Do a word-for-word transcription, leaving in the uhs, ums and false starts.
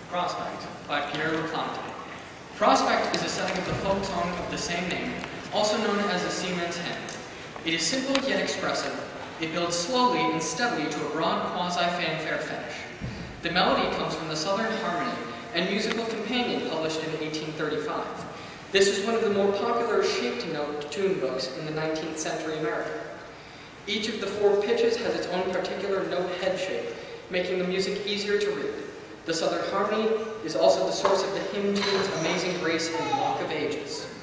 Prospect by Pierre, LaPlante. Prospect is a setting of the folk song of the same name, also known as the seaman's hymn. It is simple yet expressive. It builds slowly and steadily to a broad quasi-fanfare finish. The melody comes from the Southern Harmony and Musical Companion published in eighteen thirty-five. This is one of the more popular shape-to-note tune books in the nineteenth century America. Each of the four pitches has its own particular note head shape, making the music easier to read. The Southern Harmony is also the source of the hymn tune's Amazing Grace and Walk of Ages.